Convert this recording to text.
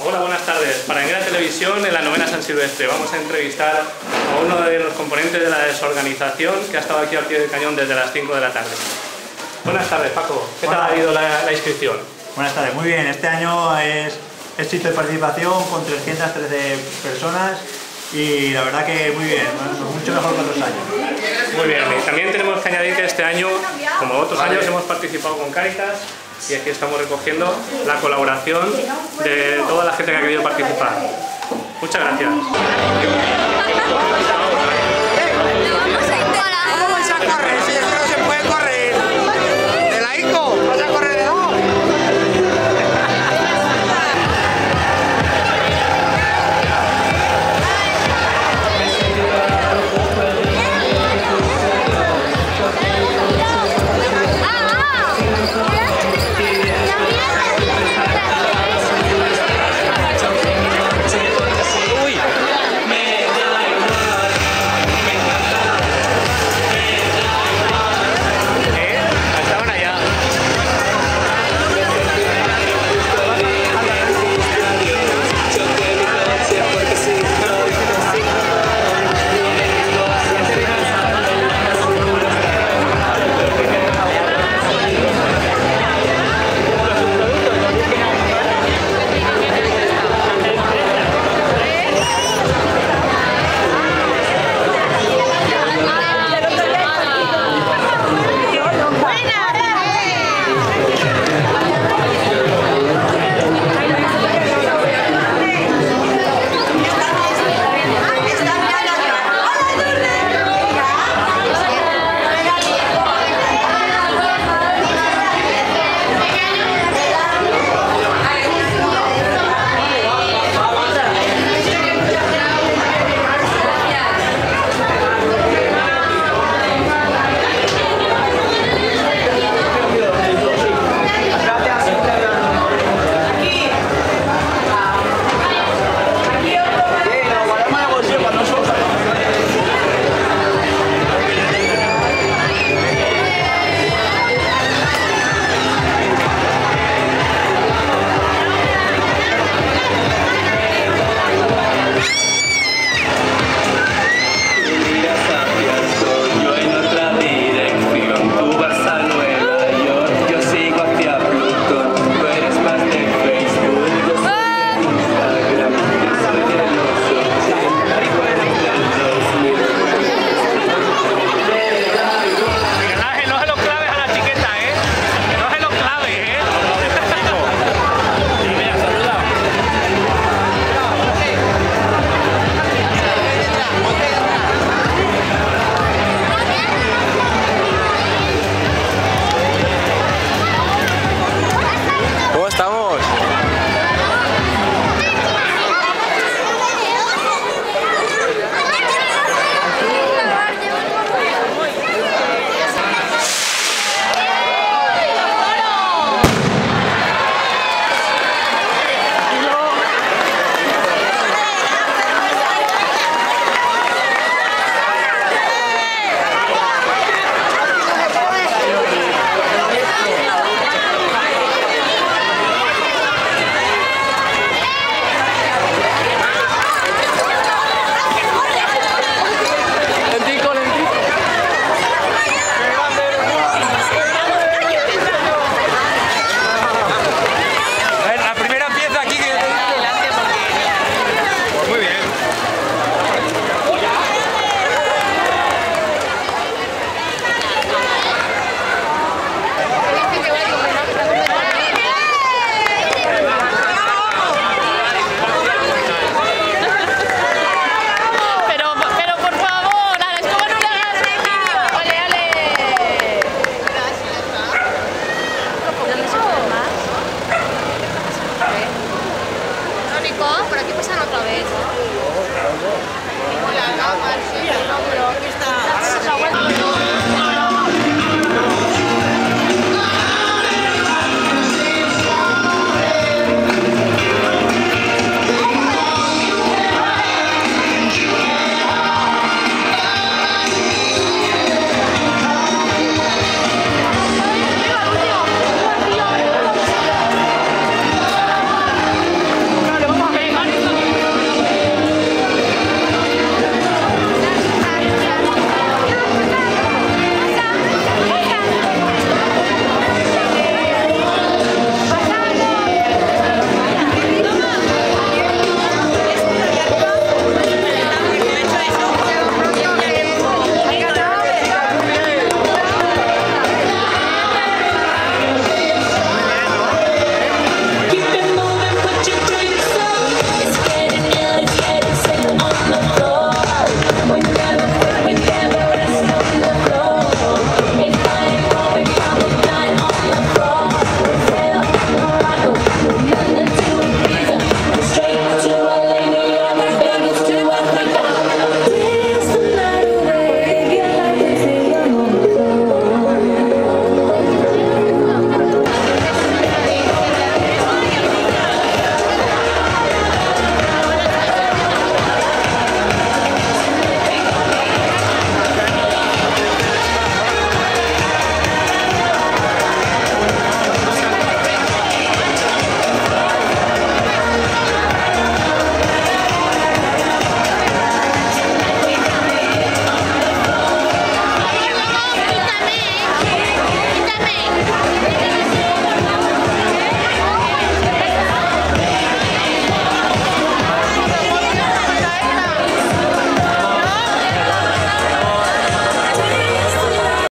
Hola, buenas tardes. Para Enguera Televisión, en la novena San Silvestre, vamos a entrevistar a uno de los componentes de la desorganización que ha estado aquí al pie del cañón desde las 5 de la tarde. Buenas tardes, Paco. ¿Qué tal ha ido la inscripción? Buenas tardes, muy bien. Este año es éxito de participación con 313 personas y la verdad que muy bien, mucho mejor que otros años. Muy bien, y también tenemos que añadir que este año, como otros años, hemos participado con Cáritas y aquí estamos recogiendo la colaboración de toda la gente que ha querido participar. Muchas gracias. Por aquí pasan otra vez. Hola, sí,